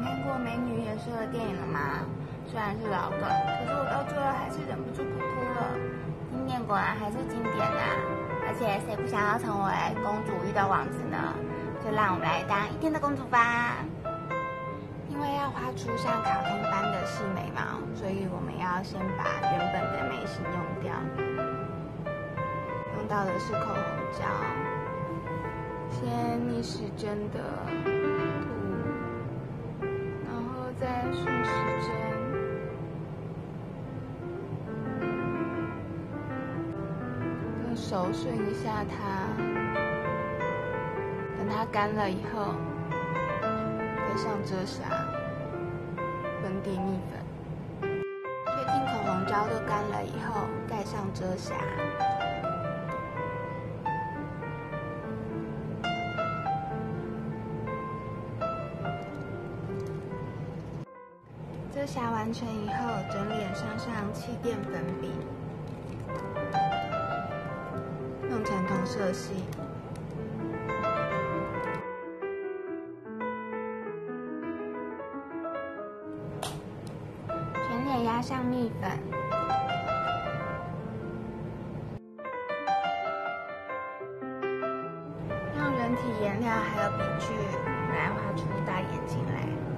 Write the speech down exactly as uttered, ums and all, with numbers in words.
看过《美女与野兽》的电影了吗？虽然是老梗，可是我到最后还是忍不住哭哭了。经典果然还是经典啊！而且谁不想要成为公主遇到王子呢？就让我们来当一天的公主吧。因为要画出像卡通般的细眉毛，所以我们要先把原本的眉形用掉。用到的是口红胶，先逆时针的涂，然后再顺时针。用手顺一下它，等它干了以后，盖上遮瑕，粉底蜜粉。确定口红胶都干了以后，盖上遮瑕。遮瑕完成以后，整脸上上气垫粉笔，弄成同色系。全脸压上蜜粉，用人体颜料还有笔具来画出大眼睛来。